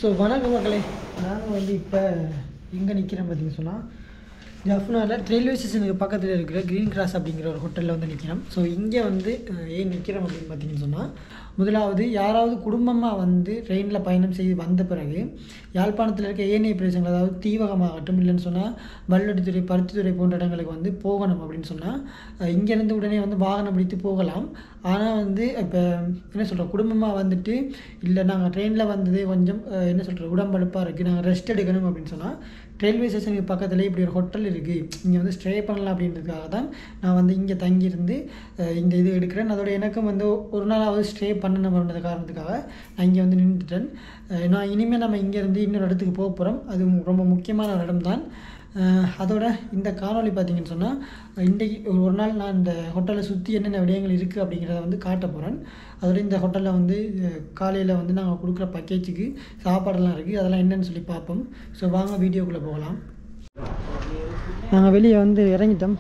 So வணக்கம் மக்களே, நாங்கள் வந்து இப்போ எங்கே நிற்கிறோம் பார்த்தீங்கன்னு சொன்னால் ஜஃப்னாவில் ரயில்வே ஸ்டேஷனுக்கு பக்கத்தில் இருக்கிற க்ரீன் கிராஸ் அப்படிங்கிற ஒரு ஹோட்டலில் வந்து நிற்கிறோம். ஸோ இங்கே வந்து ஏன் நிற்கிறோம் அப்படின்னு பார்த்தீங்கன்னு சொன்னால், முதலாவது யாராவது குடும்பமாக வந்து ட்ரெயினில் பயணம் செய்து வந்த பிறகு யாழ்ப்பாணத்தில் இருக்க ஏனைய பிரதேசங்கள், அதாவது தீவகமாகட்டும், இல்லைன்னு சொன்னால் வல்லடித்துறை, பருத்தித்துறை போன்ற இடங்களுக்கு வந்து போகணும் அப்படின்னு சொன்னால் இங்கேருந்து உடனே வந்து வாகனம் பிடித்து போகலாம். ஆனால் வந்து இப்போ என்ன சொல்கிறோம், குடும்பமாக வந்துட்டு இல்லை நாங்கள் ட்ரெயினில் வந்தது கொஞ்சம் என்ன சொல்கிறோம் உடம்பழுப்பாக இருக்குது, நாங்கள் ரெஸ்ட் எடுக்கணும் அப்படின்னு சொன்னால் ரயில்வே ஸ்டேஷனுக்கு பக்கத்தில் இப்படி ஒரு ஹோட்டல் இருக்குது, இங்கே வந்து ஸ்டே பண்ணலாம் அப்படின்றதுக்காக தான் நான் வந்து இங்கே தங்கியிருந்து இந்த இது எடுக்கிறேன். அதோட எனக்கும் வந்து ஒரு நாளாவது ஸ்டே பண்ணணும் அப்படின்ற காரணத்துக்காக நான் இங்கே வந்து நின்றுட்டேன். நான் இனிமேல் நம்ம இங்கேருந்து இன்னொரு இடத்துக்கு போக போகிறோம். அது ரொம்ப முக்கியமான ஒரு இடம் தான். அதோட இந்த காணொலி பார்த்திங்கன்னு சொன்னால் இன்றைக்கி ஒரு நாள் நான் இந்த ஹோட்டலை சுற்றி என்னென்ன விடயங்கள் இருக்குது அப்படிங்கிறத வந்து காட்ட போகிறேன். அதோட இந்த ஹோட்டலில் வந்து காலையில் வந்து நாங்கள் கொடுக்குற பேக்கேஜுக்கு சாப்பாடெல்லாம் இருக்குது, அதெல்லாம் என்னென்னு சொல்லி பார்ப்போம். ஸோ வாங்க வீடியோக்குள்ளே போகலாம். நாங்கள் வெளியே வந்து இறங்கிட்டோம்.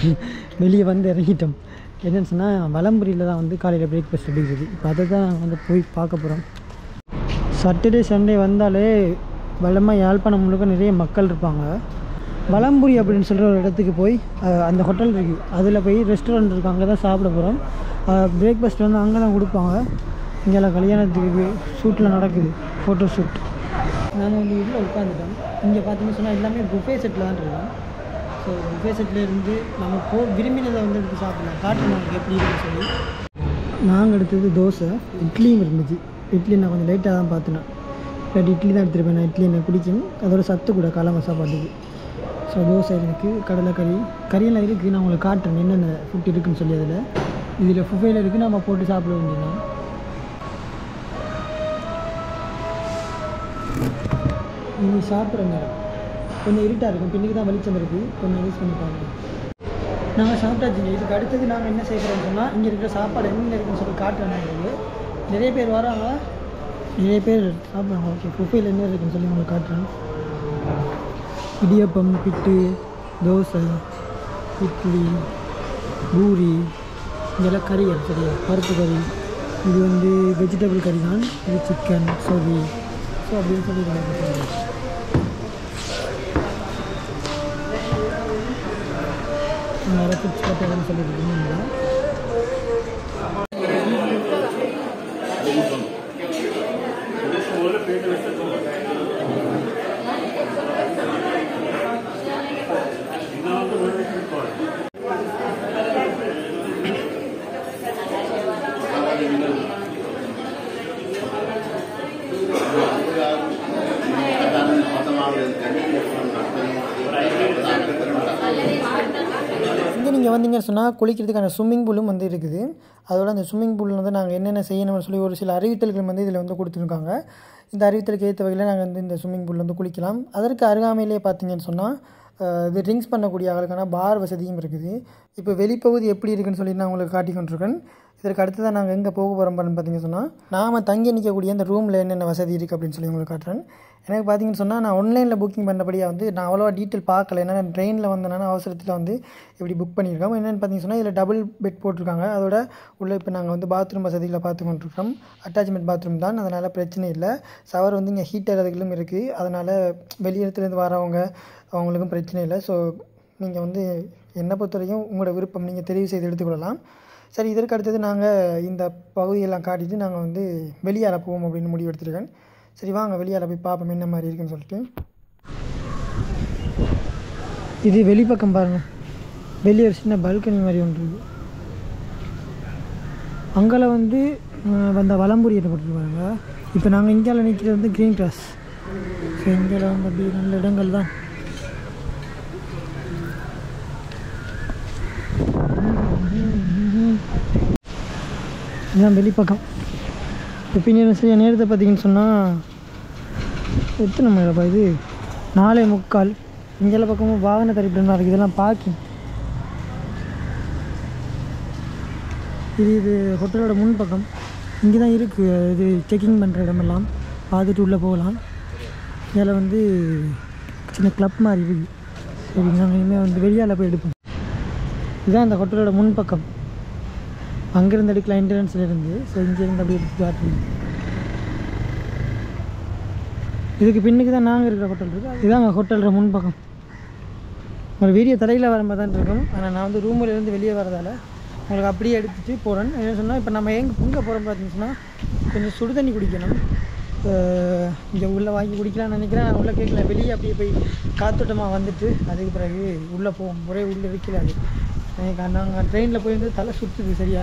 என்னென்னு சொன்னால் வலம்புரியில் தான் வந்து காலையில் பிரேக்ஃபாஸ்ட் எடுக்குது. இப்போ அதை தான் நாங்கள் வந்து போய் பார்க்க போகிறோம். சாட்டர்டே சண்டே வந்தாலே வளமாக யாழ்ப்பாணம் முழுக்க நிறைய மக்கள் இருப்பாங்க. வலம்புரி அப்படின்னு சொல்கிற ஒரு இடத்துக்கு போய் அந்த ஹோட்டல் இருக்குது, அதில் போய் ரெஸ்டாரண்ட் இருக்குது, அங்கே தான் சாப்பிட போகிறோம். பிரேக்ஃபாஸ்ட் வந்து அங்கே தான் கொடுப்பாங்க. இங்கெல்லாம் கல்யாணத்துக்கு ஷூட்டில் நடக்குது, ஃபோட்டோ ஷூட். நாங்கள் வந்து இதில் உட்காந்துட்டோம். இங்கே பார்த்தீங்கன்னு சொன்னால் எல்லாமே புஃபே செட்டில் தான் இருக்கோம். ஸோ புஃபே செட்டில் இருந்து நம்ம விரும்பினதை வந்து எடுத்து சாப்பிடலாம். காட்டு நமக்கு எப்படி இருக்குன்னு சொல்லி நாங்கள் எடுத்தது தோசை, இட்லியும் இருந்துச்சு. இட்லி நான் கொஞ்சம் லைட்டாக தான் பார்த்தினேன், இல்லாட்டி இட்லி தான் எடுத்துருப்பேன். நான் இட்லி எனக்கு பிடிக்கும், அதோட சத்து கூட காலை சாப்பாட்டுக்கு. ஸோ தோசை இருக்குது, கடலைக்கறி, கறியெல்லாம் இருக்குது. நான் உங்களுக்கு காட்டுறேன் என்னென்ன ஃபுட் இருக்குதுன்னு சொல்லி. இதில் புஃபேயில் இருக்குது, நம்ம போட்டு சாப்பிட வேண்டியதான். நீங்கள் சாப்பிட்ற நேரம் கொஞ்சம் இருட்டாக இருக்கும், பின்னுக்கு தான் வெளிச்சம் இருக்குது, கொஞ்சம் யூஸ் பண்ணி பாருங்கள். நாங்கள் சாப்பிட்டாச்சுங்க. இதுக்கு அடுத்தது நாங்கள் என்ன செய்கிறோம்னு சொன்னால் இங்கே இருக்கிற சாப்பாடு என்னென்ன இருக்குதுன்னு சொல்லி காட்டுறேன். உங்களுக்கு நிறைய பேர் வராங்க, நிறைய பேர் சாப்பிட்றாங்க. ஓகே, புஃபேயில் என்ன இருக்குதுன்னு சொல்லி உங்களுக்கு காட்டுறேன். இடியப்பம், பிட்டு, தோசை, இட்லி, பூரி, இதெல்லாம் கறிகள் சரியா, பருப்பு கறி. இது வந்து வெஜிடபிள் கறி தான், இது சிக்கன், சொதி. ஸோ அப்படின்னு சொல்லி நிறைய ஃபுட்ஸ் பார்த்தேன்னு சொல்லியிருக்கீங்க. இங்கே நீங்கள் வந்தீங்கன்னு சொன்னால் குளிக்கிறதுக்கான ஸ்விம்மிங் பூலும் வந்து இருக்குது. அதோட அந்த ஸ்விம்மிங் பூலில் வந்து நாங்கள் என்னென்ன செய்யணும்னு சொல்லி ஒரு சில அறிவித்தல்கள் வந்து இதில் வந்து கொடுத்துருக்காங்க. இந்த அறிவித்தலுக்கு ஏற்ற வகையில் நாங்கள் வந்து இந்த ஸ்விம்மிங் பூலில் வந்து குளிக்கலாம். அதற்கு அருகாமையிலே பார்த்தீங்கன்னு சொன்னால் இது ட்ரிங்க்ஸ் பண்ணக்கூடிய ஆளுக்கான பார் வசதியும் இருக்குது. இப்போ வெளிப்பகுதி எப்படி இருக்குன்னு சொல்லி நான் உங்களுக்கு காட்டி கொண்டிருக்கேன். இதற்கு அடுத்து தான் நாங்கள் எங்கே போக போகிறோம் பார்த்தீங்கன்னு சொன்னால், நாம் தங்கி நிற்கக்கூடிய அந்த ரூமில் என்னென்ன வசதி இருக்குது அப்படின்னு சொல்லி உங்களுக்கு காட்டுறேன். எனக்கு பார்த்தீங்கன்னு சொன்னால் நான் ஆன்லைனில் புக்கிங் பண்ணபடியாக வந்து நான் அவ்வளோவா டீட்டெயில் பார்க்கல. ஏன்னா ட்ரெயினில் வந்தேன்னா அவசரத்தில் வந்து இப்படி புக் பண்ணியிருக்கோம். என்னென்னு பார்த்தீங்கன்னு சொன்னால் இதில் டபுள் பெட் போட்டிருக்காங்க. அதோட உள்ளே இப்போ நாங்கள் வந்து பாத்ரூம் வசதிகளை பார்த்து கொண்டிருக்கோம். அட்டாச்மெண்ட் பாத்ரூம் தான், அதனால் பிரச்சனை இல்லை. ஷவர் வந்து இங்கே ஹீட்டர் அதுகளும் இருக்குது, அதனால் வெளியிடத்துலேருந்து வரவங்க அவங்களுக்கும் பிரச்சனை இல்லை. ஸோ நீங்கள் வந்து என்னை பொறுத்த வரைக்கும் உங்களோட விருப்பம், நீங்கள் தெரிவு செய்து எடுத்துக்கொள்ளலாம். சரி, இதற்கு அடுத்தது நாங்கள் இந்த பகுதியெல்லாம் காட்டிட்டு நாங்கள் வந்து வெளியால் போவோம் அப்படின்னு முடிவு எடுத்துருக்கேன். சரி வாங்க வெளியால் போய் பார்ப்போம் என்ன மாதிரி இருக்குன்னு சொல்லிட்டு. இது வெளிப்பக்கம் பாருங்கள், வெளியே ஒரு சின்ன பால்கனி மாதிரி ஒன்று இருக்குது. அங்கே வந்து வந்த வலம்புரி போட்டுருப்பாங்க. இப்போ நாங்கள் இந்தியாவில் நிற்கிறது வந்து க்ரீன் கிராஸ். ஸோ இந்தியாவில் வந்து அப்படி நல்ல இடங்கள் தான். இதுதான் வெளிப்பக்கம். இப்போ பின்னாடி சரியா நேரத்தை பார்த்தீங்கன்னு சொன்னால் எத்தனை மணிப்பா, இது 4:45. இங்கெல்லாம் பக்கமும் வாகன தரிப்பிடமாக இருக்குது, இதெல்லாம் பார்க்கிங். இது ஹோட்டலோட முன் பக்கம். இங்கே தான் இருக்குது இது செக்கிங் பண்ணுற இடமெல்லாம், பார்த்துட்டு உள்ளே போகலாம். இதில் வந்து சின்ன கிளப் மாதிரி இருக்குது. சரி, நாங்கள் இனிமேல் வந்து வெளியால் போய் எடுப்போம். இதுதான் அந்த ஹோட்டலோட முன் பக்கம். அங்கேருந்து எடுக்கலாம் என்ட்ரன்ஸில் இருந்து. ஸோ இங்கேருந்து அப்படியே எடுத்து காட்டுறேன். இதுக்கு பின்னுக்கு தான் நாங்கள் இருக்கிற ஹோட்டல் இருக்குது. இதுதாங்க ஹோட்டலில் முன்பக்கம். ஒரு வீடியோ தலையில் வர மாதிரி தான் இருக்கும். ஆனால் நான் வந்து ரூமிலேருந்து வெளியே வரதால் உங்களுக்கு அப்படியே எடுத்துகிட்டு போகிறேன். என்ன சொன்னால் இப்போ நம்ம எங்கே போகிறோம் பார்த்தீங்கன்னா கொஞ்சம் சுடு தண்ணி குடிக்கணும். இங்கே உள்ளே வாங்கி குடிக்கலாம்னு நினைக்கிறேன். நான் உள்ளே கேட்கல, வெளியே அப்படியே போய் காத்தோட்டமாக வந்துட்டு அதுக்கு பிறகு உள்ளே போவோம். ஒரே உள்ளே வைக்கலாது. எனக்கு நாங்கள் ட்ரெயினில் போயிருந்து தலை சுற்றுது சரியா.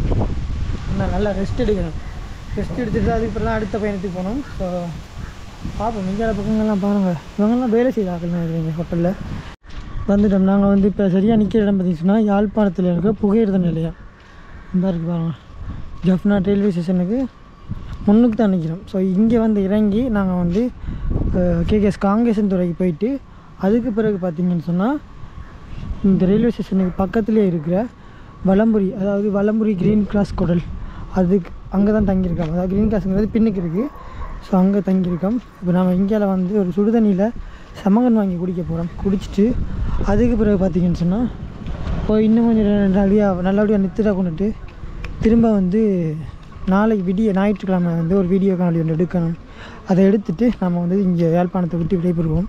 நான் நல்லா ரெஸ்ட் எடுக்கணும். ரெஸ்ட் எடுத்துகிட்டு அதுக்கப்புறம் அடுத்த பயணத்துக்கு போனோம். ஸோ பார்ப்போம். இந்தியாவில் பக்கங்கள்லாம் பாருங்கள், இவங்கெல்லாம் வேலை செய்தார்கள் எங்கள் ஹோட்டலில் வந்துட்டோம். நாங்கள் வந்து இப்போ சரியாக நிற்கிற இடம் பார்த்திங்கன்னா யாழ்ப்பாணத்தில் இருக்க புகையிரத நிலையம் இந்த இருக்குது பாருங்கள். ஜஃப்னா ரயில்வே ஸ்டேஷனுக்கு முன்னுக்கு தான் நிற்கிறோம். ஸோ இங்கே வந்து இறங்கி நாங்கள் வந்து கேகேஎஸ் காங்கேசன் துறைக்கு போயிட்டு அதுக்கு பிறகு பார்த்திங்கன்னு சொன்னால் இந்த ரயில்வே ஸ்டேஷனுக்கு பக்கத்துலேயே இருக்கிற வலம்புரி, அதாவது வலம்புரி க்ரீன் கிராஸ் குடல், அதுக்கு அங்கே தான் தங்கியிருக்கோம். அதாவது க்ரீன் கிராஸுங்கிறது பின்னுக்கு இருக்குது. ஸோ அங்கே தங்கியிருக்கோம். இப்போ நம்ம இந்தியாவில் வந்து ஒரு சுடுதண்ணியில் சமங்கன் வாங்கி குடிக்க போகிறோம். குடிச்சிட்டு அதுக்கு பிறகு பார்த்திங்கன்னு சொன்னால் இப்போ இன்னும் கொஞ்சம் நல்லபடியாக நித்திர கொண்டுட்டு திரும்ப வந்து நாளைக்கு ஞாயிற்றுக்கிழமை வந்து ஒரு வீடியோ காணொலி ஒன்று எடுக்கணும். அதை எடுத்துகிட்டு நம்ம வந்து இங்கே யாழ்ப்பாணத்தை விட்டு விடைபெறுவோம்.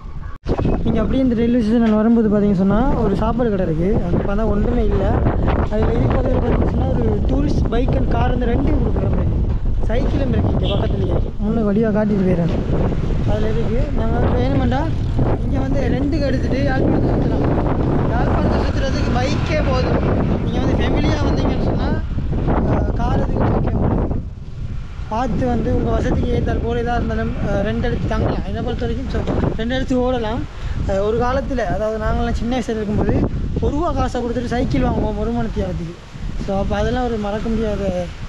இங்கே அப்படியே இந்த ரயில்வே ஸ்டேஷனில் வரும்போது பார்த்திங்கன்னு சொன்னால் ஒரு சாப்பாடு கடை இருக்குது. அங்கே பார்த்தா ஒன்றுமே இல்லை. அதில் பக்கத்தில் பார்த்திங்கன்னு சொன்னால் ஒரு டூரிஸ்ட் பைக் அண்ட் கார் இந்த ரெண்டையும் கொடுக்குற மாதிரி சைக்கிளும் இருக்குது. இங்கே பக்கத்துலேயே முன்னே வழியாக காட்டிட்டு போயிடுறேன். அதில் இருக்குது. நாங்கள் வேணுமெண்டா இங்கே வந்து ரெண்டுக்கு எடுத்துகிட்டு யாழ்ப்பாணத்தை சுற்றலாம். யாழ்ப்பாணத்தை சுற்றுறதுக்கு பைக்கே போதும். நீங்கள் வந்து ஃபேமிலியாக வந்தீங்கன்னு சொன்னால் காரத்துக்கு பைக்கே போதும். பார்த்து வந்து உங்கள் வசதிக்கு ஏற்றால் போல் எதாக இருந்தாலும் ரெண்டு எடுத்து தாங்கலாம். என்னை பொறுத்த வரைக்கும் ரெண்டு எடுத்து ஓடலாம். ஒரு காலத்தில், அதாவது நாங்கள்லாம் சின்ன வயசில் இருக்கும்போது ₹1 காசை கொடுத்துட்டு சைக்கிள் வாங்குவோம் ஒரு மணித்தியாவதுக்கு. ஸோ அப்போ அதெல்லாம் ஒரு மறக்க முடியாத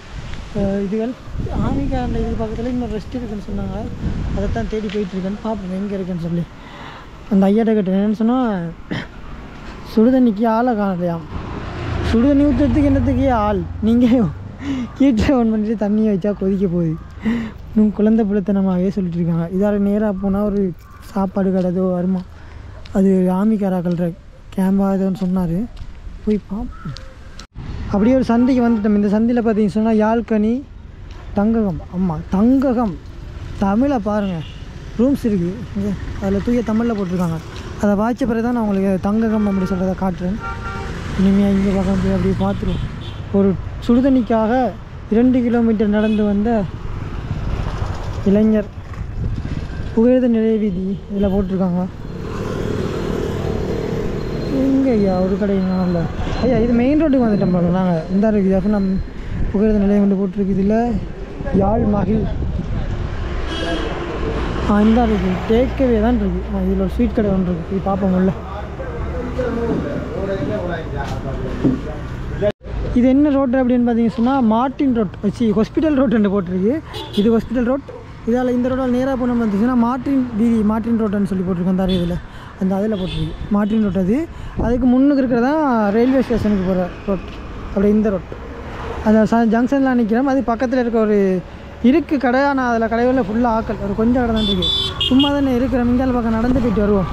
இதுகள். ஆமிக்காண்ட இது பக்கத்தில் இன்னொரு ரெஸ்ட் இருக்குன்னு சொன்னாங்க. அதைத்தான் தேடி போயிட்டுருக்கேன்னு பார்ப்போம் எங்கே இருக்குன்னு சொல்லி. அந்த ஐயாட்ட கேட்டேன். என்னென்னு சொன்னால் சுடுதண்ணிக்கு ஆளை காணலையாம். சுடுதண்ணி ஊற்றுறதுக்கு என்னத்துக்கு ஆள், நீங்கள் ஹீட்டரை ஆன் பண்ணிட்டு தண்ணியை வச்சா கொதிக்க போகுது. இன்னும் குழந்தை பிள்ளைத்தனமாகவே சொல்லிட்டு இருக்காங்க. இதால் நேராக போனால் ஒரு சாப்பாடு கடை ஏதோ வருமா, அது ஆமிக்காராக்கள்ற கேம்பா ஏதோன்னு சொன்னார். போய் பார்ப்போம். அப்படியே ஒரு சந்தைக்கு வந்துட்டோம். இந்த சந்தையில் பார்த்தீங்கன்னு சொன்னால் யாழ்கனி தங்ககம். ஆமாம், தங்ககம் தமிழை பாருங்கள். ரூம்ஸ் இருக்குது இங்கே, அதில் தூய தமிழில் போட்டிருக்காங்க. அதை வாய்ச்ச பிறகு தான் நான் உங்களுக்கு தங்ககம் அப்படி சொல்கிறத காட்டுறேன். இனிமேல் இங்கே பக்கம் போய் அப்படியே பார்த்துருவோம். ஒரு சுடுதண்ணிக்காக 2 கிலோமீட்டர் நடந்து வந்த இளைஞர். புகையிரத நிலைய வீதி இதில் போட்டிருக்காங்க. எங்கே ஐயா ஒரு கடைங்களா? ஐயா இது மெயின் ரோட்டுக்கு வந்துட்டோம் பாருங்க. நாங்கள் இந்த இருக்குது அப்போ நம்ம புகையிரத நிலையம் வந்து போட்டிருக்கு. இதில் யாழ் மகிழ் இந்த இருக்குது டேக்கவே தான் இருக்குது. இதில் ஒரு ஸ்வீட் கடை ஒன்று இருக்குது. இது பார்ப்போம் உள்ள. இது என்ன ரோட்டு அப்படின்னு பார்த்தீங்கன்னு சொன்னால் மார்ட்டின் ரோட் வச்சு ஹாஸ்பிட்டல் ரோட் ரெண்டு போட்டிருக்கு. இது ஹாஸ்பிட்டல் ரோட். இதால் இந்த ரோட்டால் நேராக போனோம் பார்த்தீங்கன்னா மார்ட்டின் ரோட்டுன்னு சொல்லி போட்டிருக்கோம். அந்த இதில் அந்த அதில் போட்டிருக்கு மார்ட்டின் ரோட். அதுக்கு முன்னுக்கு இருக்கிறதான் ரயில்வே ஸ்டேஷனுக்கு போகிற ரோட். அப்படி இந்த ரோட் அந்த ஜங்ஷன்லாம் நிற்கிறோம். அது பக்கத்தில் இருக்க ஒரு இருக்குது கடை. ஆனால் அதில் கடைகளில் ஃபுல்லாக ஆக்கல், ஒரு கொஞ்சம் கடை தான் இருக்குது. சும்மா தானே இருக்கிறோம். இந்தியாவில் பக்கம் நடந்து போயிட்டு வருவோம்.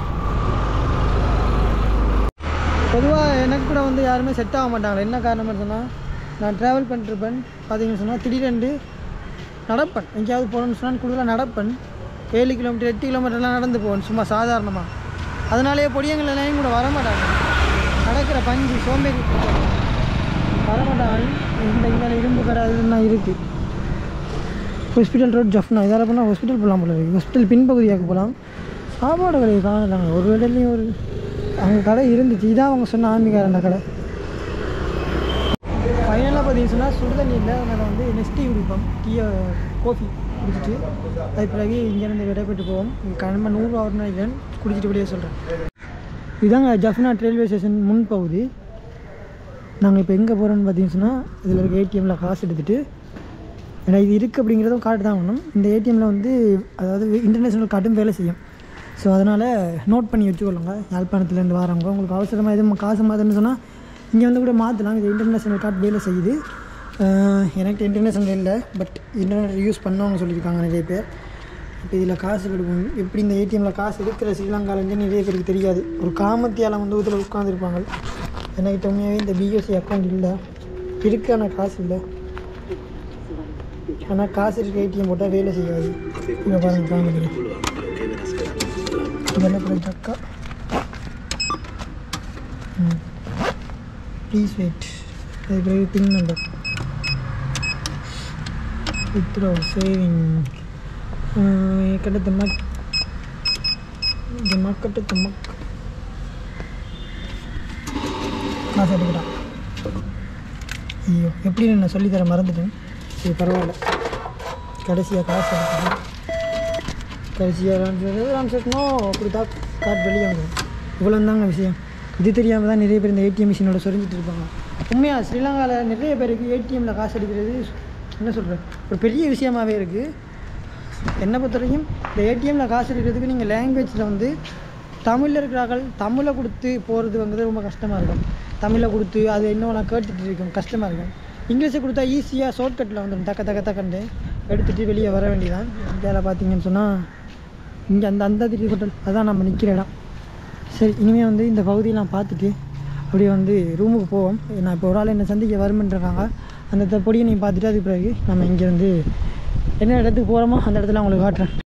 பொதுவாக எனக்கு கூட வந்து யாருமே செட் ஆக மாட்டாங்க. என்ன காரணம்னு சொன்னால் நான் ட்ராவல் பண்ணிட்டுருப்பேன். பார்த்தீங்கன்னு சொன்னால் திடீரெண்டு நடப்பேன். எங்கேயாவது போகணுன்னு சொன்னால் கூடுதலாக நடப்பேன். 7 கிலோமீட்டர் 8 கிலோமீட்டர்லாம் நடந்து போவேன் சும்மா சாதாரணமாக. அதனாலேயே பொடியங்கள் எல்லாம் கூட வரமாட்டாங்க. நடக்கிற பஞ்சு சோம்பேறி வரமாட்டாங்க. இந்த இரும்பு கடை அதுலாம் இருக்குது. Hospital road Jaffna. இதால் போனால் ஹாஸ்பிட்டல் போகலாம் போல இருக்குது. ஹாஸ்பிட்டல் பின்பகுதியாக போகலாம். சாப்பாடு கடையை காணலாங்க. ஒரு இடத்துலையும் ஒரு அங்கே கடை இருந்துச்சு. இதான் அவங்க சொன்ன ஆன்மீகாரண்ட கடை. ஃபைனலாக பார்த்தீங்கன்னு சொன்னால் சுடுதண்ணியில் நாங்கள் வந்து நெஸ்டி குடிப்போம். காஃபி குடிச்சிட்டு அது பிறகு இங்கேருந்து விடைபெற்று போவோம். இங்கே கிளம்ப 100 ஹவர் நினைக்கிறேன். குடிச்சிட்டு வெளியே சொல்கிறேன். இதுதாங்க ஜஃப்னா ரயில்வே ஸ்டேஷன் முன்பகுதி. நாங்கள் இப்போ எங்கே போகிறோன்னு பார்த்தீங்கன்னு சொன்னால் இதில் இருக்க ஏடிஎம்மில் காசு எடுத்துகிட்டு, ஏன்னா இது இருக்குது அப்படிங்கிறதும் கார்டு தான் வேணும். இந்த ஏடிஎம்மில் வந்து அதாவது இன்டர்நேஷ்னல் கார்டும் வேலை செய்யும். ஸோ அதனால் நோட் பண்ணி வச்சுக்கொள்ளுங்க. யாழ்ப்பாணத்துலேருந்து வரவங்க உங்களுக்கு அவசரமாக எதுவும் காசு மாற்றுன்னு சொன்னால் இங்கே வந்து கூட மாற்றலாம். இது இன்டர்நேஷ்னல் கார்டு வேலை செய்யுது. எனக்கு இன்டர்நேஷ்னல் இல்லை, பட் இன்டர்நெட் யூஸ் பண்ணவங்க சொல்லியிருக்காங்க நிறைய பேர். இப்போ இதில் காசு கொடுக்கணும். எப்படி இந்த ஏடிஎம்மில் காசு இருக்கிற ஸ்ரீலங்காலேருந்து நிறைய பேருக்கு தெரியாது. ஒரு காமத்தியால் வந்து இதில் உட்காந்துருப்பாங்க. எனக்கு உண்மையாகவே இந்த பிஎஸ்சி அக்கௌண்ட் இல்லை, இருக்கு ஆனால் காசு இல்லை. ஆனால் காசு இருக்க ஏடிஎம் போட்டால் வேலை செய்யாது. இங்கே பாருங்கள் காமிக்கிறேன். இதெல்லாம் அக்கா ப்ளீஸ் வெயிட். அது பிறகு பின் நம்பர் வித்ரோ சேவிங் கட்ட தம்மக் கட்டு தம்மக் காசு எடுக்கிறான். ஐயோ எப்படி நான் சொல்லித்தர மறந்துட்டேன். சரி பரவாயில்ல. கடைசியாக காசு எடுத்துட்டேன். கடைசியாக அப்படி தான் கார்டு வெளியே வாங்க. இவ்வளோ தாங்க விஷயம். இது தெரியாமல் தான் நிறைய பேர் இந்த ஏடிஎம் மிஷினோட சொரிஞ்சிட்டு இருப்பாங்க. உண்மையாக ஸ்ரீலங்காவில் நிறைய பேருக்கு ஏடிஎம்மில் காசு எடுக்கிறது என்ன சொல்கிறேன் ஒரு பெரிய விஷயமாகவே இருக்குது. என்னை பொறுத்த வரைக்கும் இந்த ஏடிஎம்மில் காசு எடுக்கிறதுக்கு நீங்கள் லாங்குவேஜில் வந்து தமிழில் இருக்கிறார்கள் தமிழை கொடுத்து போகிறது வந்து ரொம்ப கஷ்டமாக இருக்கும். தமிழை கொடுத்து அது இன்னும் நான் கேட்டுட்டு இருக்கும் கஷ்டமாக இருக்கும். இங்கிலீஷை கொடுத்தா ஈஸியாக ஷார்ட்கட்டில் வந்துடும். தக்கண்டு எடுத்துகிட்டு வெளியே வர வேண்டியதான். இந்தியாவில் பார்த்தீங்கன்னு சொன்னால் இங்கே அந்த திடீர் ஹோட்டல் அதான் நம்ம நிற்கிற இடம். சரி இனிமேல் வந்து இந்த பகுதியை நான் பார்த்துட்டு அப்படியே வந்து ரூமுக்கு போவோம். நான் இப்போ ஒரு ஆள் என்னை சந்திக்க வருமென்றிருக்காங்க. அந்த பொடியை நீங்கள் பார்த்துட்டு அதுக்கு பிறகு நம்ம இங்கே வந்து என்ன இடத்துக்கு போகிறோமோ அந்த இடத்துல உங்களுக்கு காட்டுறேன்.